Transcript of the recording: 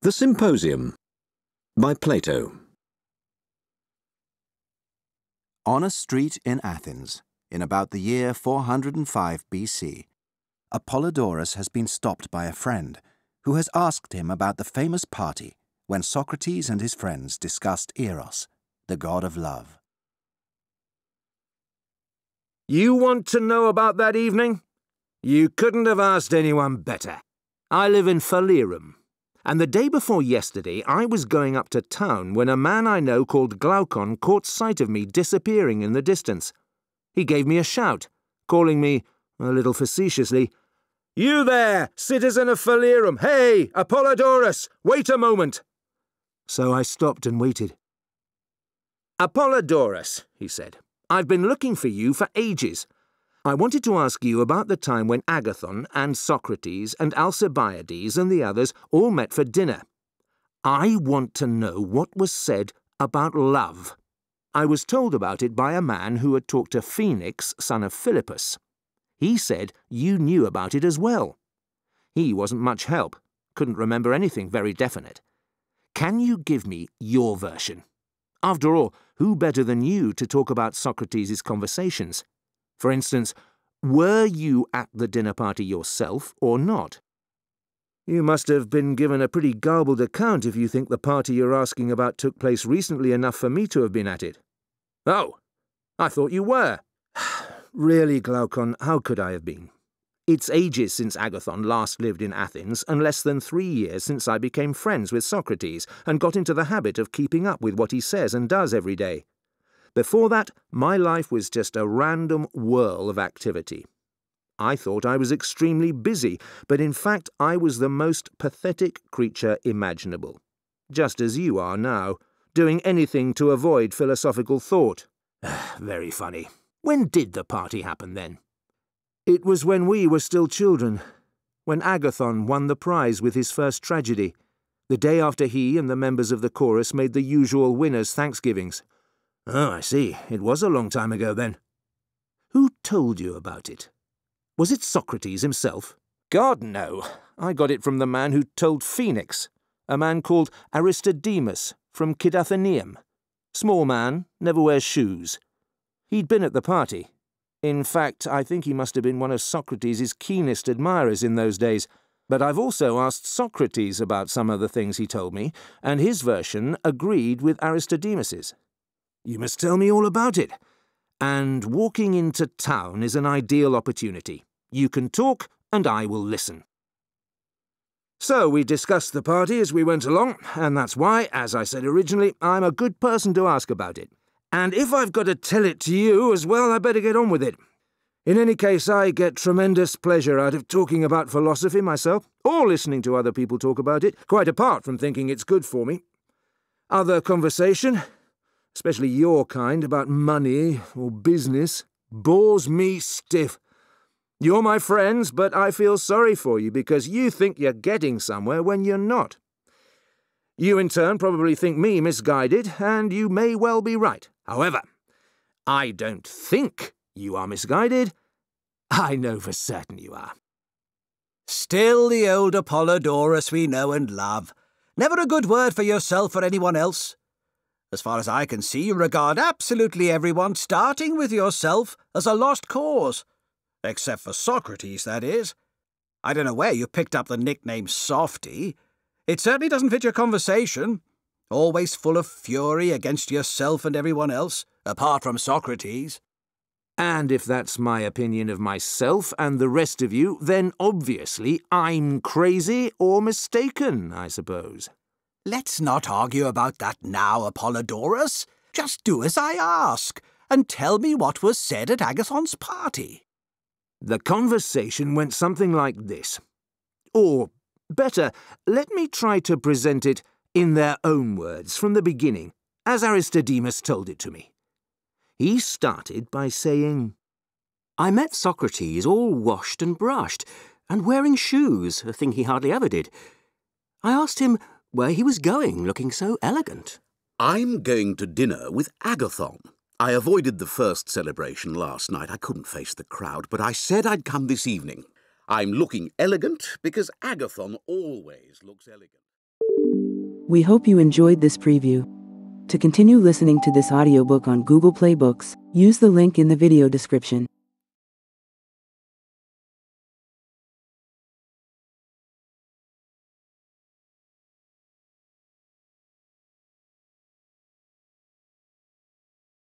The Symposium by Plato. On a street in Athens, in about the year 405 BC, Apollodorus has been stopped by a friend who has asked him about the famous party when Socrates and his friends discussed Eros, the god of love. You want to know about that evening? You couldn't have asked anyone better. I live in Phalerum, and the day before yesterday I was going up to town when a man I know called Glaucon caught sight of me disappearing in the distance. He gave me a shout, calling me, a little facetiously, "You there, citizen of Phalerum! Hey, Apollodorus, wait a moment!" So I stopped and waited. "Apollodorus," he said, "I've been looking for you for ages. I wanted to ask you about the time when Agathon and Socrates and Alcibiades and the others all met for dinner. I want to know what was said about love. I was told about it by a man who had talked to Phoenix, son of Philippus. He said you knew about it as well. He wasn't much help, couldn't remember anything very definite. Can you give me your version? After all, who better than you to talk about Socrates' conversations? For instance, were you at the dinner party yourself or not? You must have been given a pretty garbled account if you think the party you're asking about took place recently enough for me to have been at it. Oh, I thought you were. Really, Glaucon, how could I have been? It's ages since Agathon last lived in Athens, and less than 3 years since I became friends with Socrates and got into the habit of keeping up with what he says and does every day. Before that, my life was just a random whirl of activity. I thought I was extremely busy, but in fact I was the most pathetic creature imaginable. Just as you are now, doing anything to avoid philosophical thought. Very funny. When did the party happen then? It was when we were still children, when Agathon won the prize with his first tragedy, the day after he and the members of the chorus made the usual winners' thanksgivings. Oh, I see. It was a long time ago, then. Who told you about it? Was it Socrates himself? God, no. I got it from the man who told Phoenix, a man called Aristodemus from Kidathenium. Small man, never wears shoes. He'd been at the party. In fact, I think he must have been one of Socrates' keenest admirers in those days. But I've also asked Socrates about some of the things he told me, and his version agreed with Aristodemus's. You must tell me all about it. And walking into town is an ideal opportunity. You can talk, and I will listen. So we discussed the party as we went along, and that's why, as I said originally, I'm a good person to ask about it. And if I've got to tell it to you as well, I better get on with it. In any case, I get tremendous pleasure out of talking about philosophy myself, or listening to other people talk about it, quite apart from thinking it's good for me. Other conversation, especially your kind, about money or business, bores me stiff. You're my friends, but I feel sorry for you because you think you're getting somewhere when you're not. You, in turn, probably think me misguided, and you may well be right. However, I don't think you are misguided. I know for certain you are. Still the old Apollodorus we know and love. Never a good word for yourself or anyone else. As far as I can see, you regard absolutely everyone, starting with yourself, as a lost cause. Except for Socrates, that is. I don't know where you picked up the nickname Softy. It certainly doesn't fit your conversation. Always full of fury against yourself and everyone else, apart from Socrates. And if that's my opinion of myself and the rest of you, then obviously I'm crazy or mistaken, I suppose. Let's not argue about that now, Apollodorus. Just do as I ask, and tell me what was said at Agathon's party. The conversation went something like this. Or, better, let me try to present it in their own words from the beginning, as Aristodemus told it to me. He started by saying, I met Socrates all washed and brushed, and wearing shoes, a thing he hardly ever did. I asked him where he was going, looking so elegant. I'm going to dinner with Agathon. I avoided the first celebration last night. I couldn't face the crowd, but I said I'd come this evening. I'm looking elegant because Agathon always looks elegant. We hope you enjoyed this preview. To continue listening to this audiobook on Google Play Books, use the link in the video description.